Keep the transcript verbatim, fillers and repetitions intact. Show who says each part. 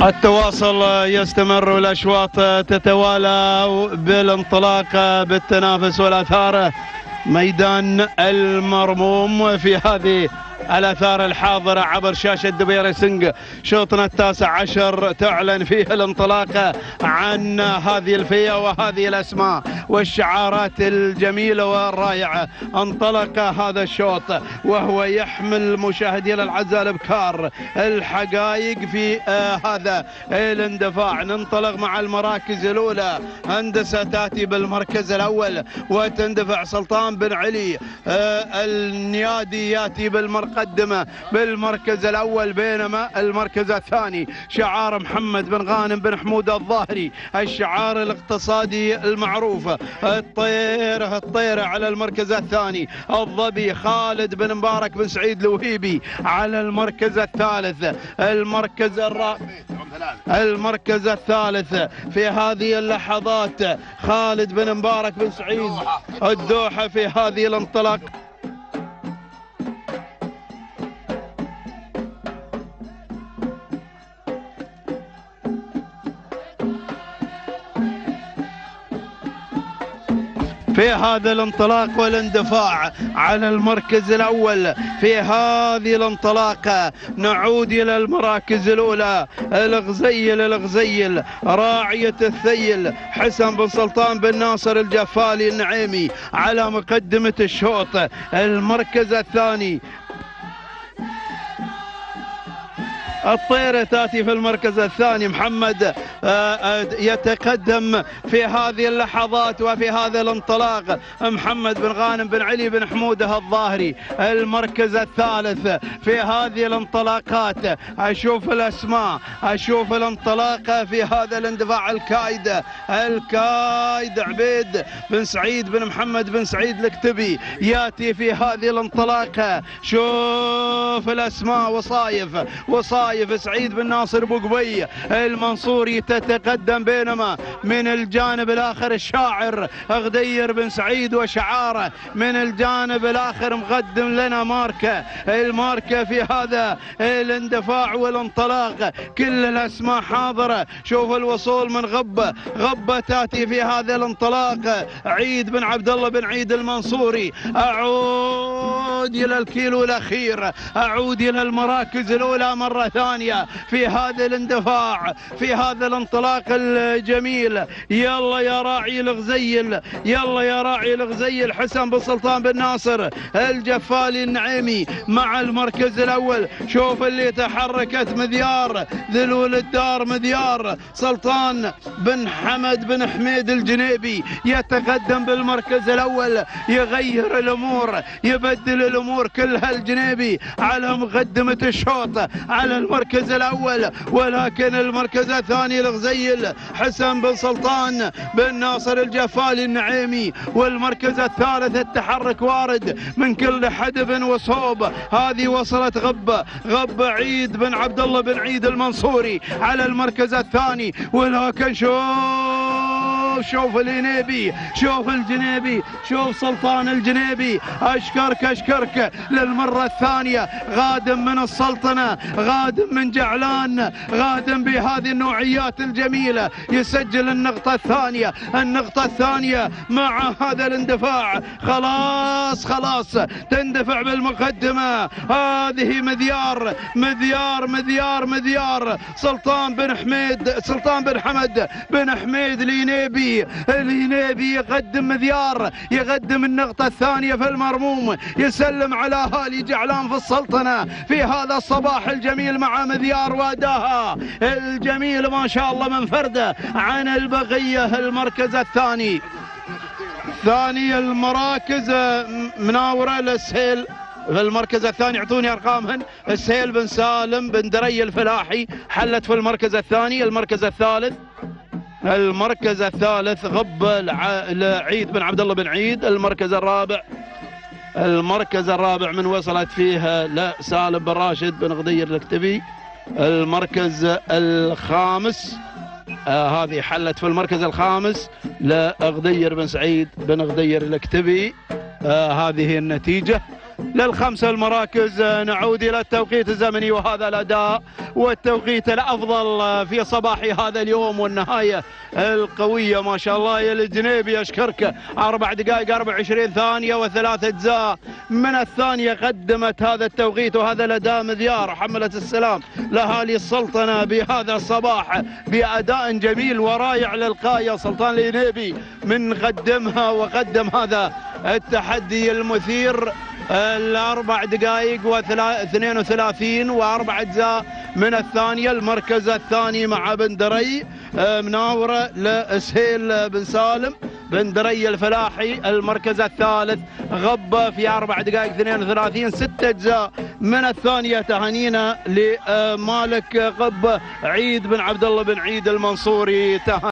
Speaker 1: التواصل يستمر والأشواط تتوالى بالانطلاق بالتنافس والأثار. ميدان المرموم في هذه الأثار الحاضرة عبر شاشة دبي ريسنج. شوطنا التاسع عشر تعلن فيه الانطلاق عن هذه الفئة وهذه الأسماء والشعارات الجميلة والرائعة. انطلق هذا الشوط وهو يحمل مشاهدينا الأعزاء الأبكار الحقائق في آه هذا الاندفاع. ننطلق مع المراكز الأولى. هندسة تأتي بالمركز الأول وتندفع سلطان بن علي. آه النيادي يأتي بالمركز مقدمة بالمركز الأول، بينما المركز الثاني شعار محمد بن غانم بن حمود الظاهري، الشعار الاقتصادي المعروف. الطيرة الطيرة على المركز الثاني. الظبي خالد بن مبارك بن سعيد الوهيبي على المركز الثالث. المركز الرابع المركز الثالث في هذه اللحظات خالد بن مبارك بن سعيد الدوحة في هذه الانطلاق. في هذا الانطلاق والاندفاع على المركز الأول. في هذه الانطلاق نعود إلى المراكز الأولى. الغزيل الغزيل راعية الثيل حسن بن سلطان بن ناصر الجفالي النعيمي على مقدمة الشوط. المركز الثاني الطيرة تأتي في المركز الثاني. محمد يتقدم في هذه اللحظات وفي هذا الانطلاق محمد بن غانم بن علي بن حموده الظاهري. المركز الثالث في هذه الانطلاقات. أشوف الأسماء، أشوف الانطلاق في هذا الاندفاع. الكايد الكايد عبيد بن سعيد بن محمد بن سعيد الكتبي يأتي في هذه الانطلاق. شوف الأسماء. وصايف وصايف سعيد بن ناصر بوقبي المنصوري تتقدم، بينما من الجانب الآخر الشاعر غدير بن سعيد وشعاره من الجانب الآخر مقدم لنا ماركة. الماركة في هذا الاندفاع والانطلاق كل الأسماء حاضرة. شوف الوصول من غبة. غبة تأتي في هذا الانطلاق. عيد بن عبد الله بن عيد المنصوري. أعود إلى الكيلو الأخير، أعود إلى المراكز الأولى مرة ثانية في هذا الاندفاع في هذا الانطلاق الجميل. يلا يا راعي الغزيل، يلا يا راعي الغزيل حسن بن سلطان بن ناصر الجفالي النعيمي مع المركز الأول. شوف اللي تحركت مذيار ذلول الدار. مذيار سلطان بن حمد بن حميد الجنيبي يتقدم بالمركز الأول، يغير الأمور، يبدل الأمور كلها. الجنيبي على مقدمة الشوط على المركز الأول، ولكن المركز الثاني الغزيل حسن بن سلطان بن ناصر الجفالي النعيمي. والمركز الثالث التحرك وارد من كل حدب وصوب. هذه وصلت غبة غبة عيد بن عبد الله بن عيد المنصوري على المركز الثاني. ولكن شوف شوف الجنيبي، شوف الجنيبي، شوف سلطان الجنيبي. أشكرك أشكرك للمرة الثانية. غادم من السلطنة، غادم من جعلان، غادم بهذه النوعيات الجميلة يسجل النقطة الثانية. النقطة الثانية مع هذا الاندفاع. خلاص خلاص تندفع بالمقدمة. هذه مذيار مذيار مذيار مذيار سلطان بن حميد سلطان بن حمد بن حميد الينيبي. الينيبي يقدم مذيار، يقدم النقطة الثانية في المرموم، يسلم على أهالي جعلان في السلطنة في هذا الصباح الجميل مع مذيار واداها الجميل ما شاء الله من فرده عن البقية. المركز الثاني ثاني المراكز مناورة للسهيل في المركز الثاني. اعطوني ارقامهن. السهيل بن سالم بن دري الفلاحي حلت في المركز الثاني. المركز الثالث المركز الثالث غب لعيد بن عبد الله بن عيد. المركز الرابع المركز الرابع من وصلت فيها لسالم بن راشد بن غدير الكتبي. المركز الخامس آه هذه حلت في المركز الخامس لغدير بن سعيد بن غدير الكتبي. آه هذه النتيجة. للخمسة المراكز. نعود إلى التوقيت الزمني وهذا الأداء والتوقيت الأفضل في صباح هذا اليوم والنهاية القوية ما شاء الله يا الجنيبي. أشكرك. أربع دقائق أربع وعشرين ثانية وثلاث أجزاء من الثانية قدمت هذا التوقيت وهذا الأداء. مذيار حملة السلام لأهالي السلطنة بهذا الصباح بأداء جميل ورائع للقاية سلطان الجنيبي من قدمها وقدم هذا التحدي المثير. الأربع دقائق واثنين وثلاثين وأربع أجزاء من الثانية. المركز الثاني مع بن دري مناورة لسهيل بن سالم بن دري الفلاحي. المركز الثالث غبة في أربع دقائق اثنين وثلاثين ستة أجزاء من الثانية. تهانينا لمالك غبة عيد بن عبد الله بن عيد المنصوري.